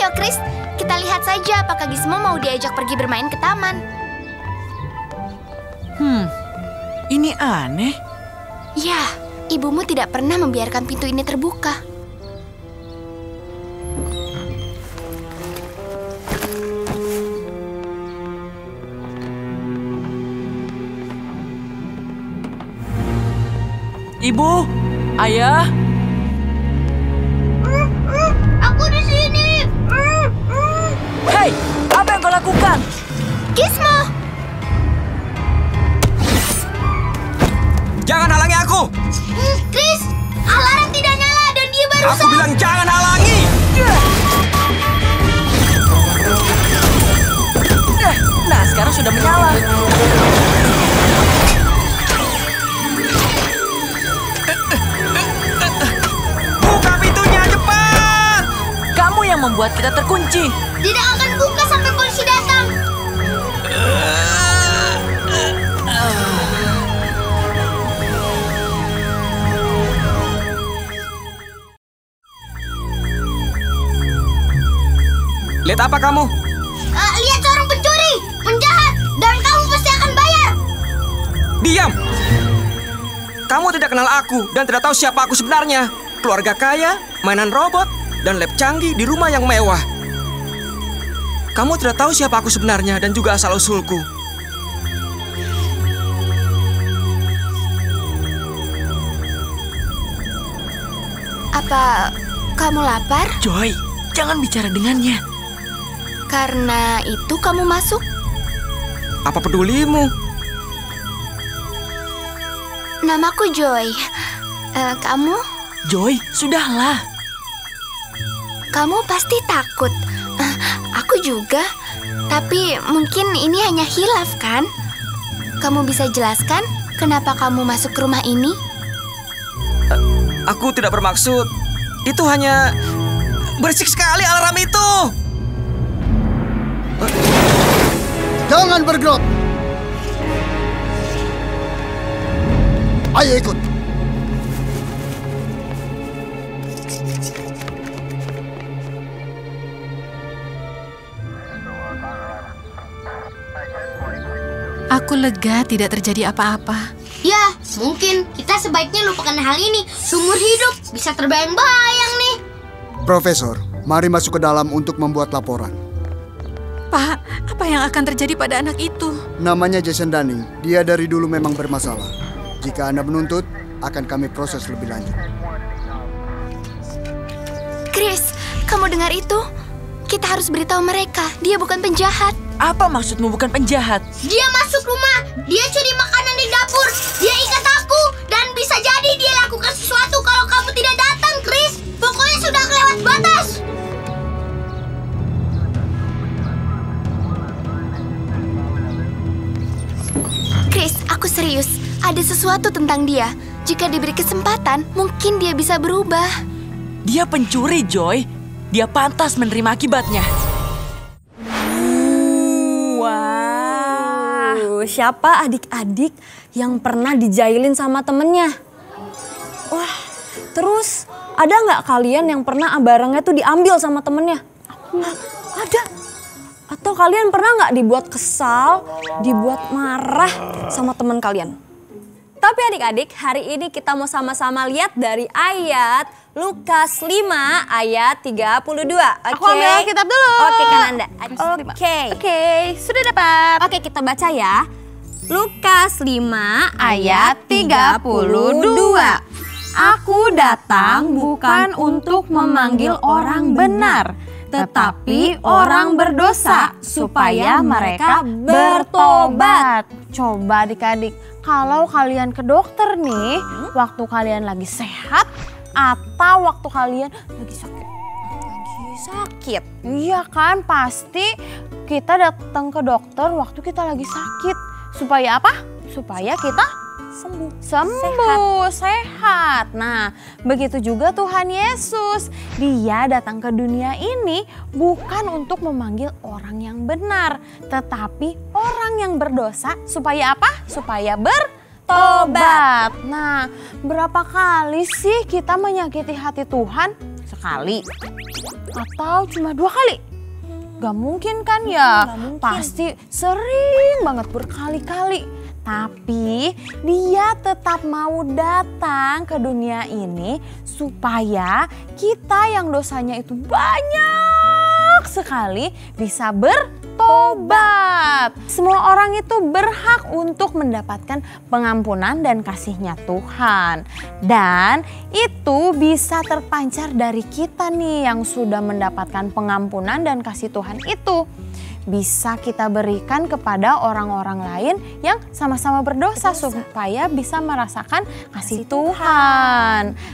Ayo, Chris, kita lihat saja apakah Gizmo mau diajak pergi bermain ke taman. Ini aneh. Ya, ibumu tidak pernah membiarkan pintu ini terbuka. Ibu, ayah. Aku di sini. Hei, apa yang kau lakukan? Gizmo! Jangan halangi aku! Chris, alarm tidak nyala dan dia barusan... Aku bilang jangan halangi! Nah, sekarang sudah menyala. Buka pintunya, cepat! Kamu yang membuat kita terkunci. Tidak akan buka sampai polisi datang. Lihat apa kamu? Lihat seorang pencuri, penjahat, dan kamu pasti akan bayar. Diam! Kamu tidak kenal aku dan tidak tahu siapa aku sebenarnya. Keluarga kaya, mainan robot, dan lab canggih di rumah yang mewah. Kamu tidak tahu siapa aku sebenarnya dan juga asal-usulku. Apa kamu lapar? Joy, jangan bicara dengannya. Karena itu kamu masuk? Apa pedulimu? Namaku Joy. Kamu? Joy, sudahlah. Kamu pasti takut. Aku juga. Tapi mungkin ini hanya hilaf, kan? Kamu bisa jelaskan kenapa kamu masuk ke rumah ini? Aku tidak bermaksud. Itu hanya berisik sekali alarm itu. Jangan bergerak. Ayo ikut. Aku lega tidak terjadi apa-apa. Ya, mungkin kita sebaiknya lupakan hal ini. Seumur hidup bisa terbayang-bayang nih. Profesor, mari masuk ke dalam untuk membuat laporan. Pak, apa yang akan terjadi pada anak itu? Namanya Jason Dunning. Dia dari dulu memang bermasalah. Jika Anda menuntut, akan kami proses lebih lanjut. Chris, kamu dengar itu? Kita harus beritahu mereka, dia bukan penjahat. Apa maksudmu bukan penjahat? Dia masuk rumah, dia curi makanan di dapur, dia ikat aku, dan bisa jadi dia lakukan sesuatu kalau kamu tidak datang, Chris. Pokoknya sudah kelewat batas. Chris, aku serius. Ada sesuatu tentang dia. Jika diberi kesempatan, mungkin dia bisa berubah. Dia pencuri, Joy. Dia pantas menerima akibatnya. Wah, siapa adik-adik yang pernah dijailin sama temennya? Wah, terus ada nggak kalian yang pernah barangnya tuh diambil sama temennya? Hah, ada. Atau kalian pernah nggak dibuat kesal, dibuat marah sama teman kalian? Tapi adik-adik, hari ini kita mau sama-sama lihat dari ayat Lukas 5 ayat 32. Aku ambil kitab dulu. Oke, Kananda. Oke, sudah dapat. Oke, kita baca ya. Lukas 5 ayat 32. Aku datang bukan untuk memanggil orang benar, tetapi orang berdosa supaya mereka bertobat. Coba adik-adik, kalau kalian ke dokter nih, waktu kalian lagi sehat atau waktu kalian lagi sakit? Lagi sakit. Iya kan, pasti kita datang ke dokter waktu kita lagi sakit. Supaya apa? Supaya kita sembuh, sehat. Nah, begitu juga Tuhan Yesus. Dia datang ke dunia ini bukan untuk memanggil orang yang benar, tetapi orang yang berdosa supaya apa? Supaya bertobat. Nah, berapa kali sih kita menyakiti hati Tuhan? sekali? Atau cuma 2 kali? Gak mungkin kan ya? Pasti sering banget berkali-kali. Tapi dia tetap mau datang ke dunia ini supaya kita yang dosanya itu banyak sekali bisa bertobat. Semua orang itu berhak untuk mendapatkan pengampunan dan kasih-Nya Tuhan. Dan itu bisa terpancar dari kita nih yang sudah mendapatkan pengampunan dan kasih Tuhan itu. Bisa kita berikan kepada orang-orang lain yang sama-sama berdosa supaya bisa merasakan kasih Tuhan.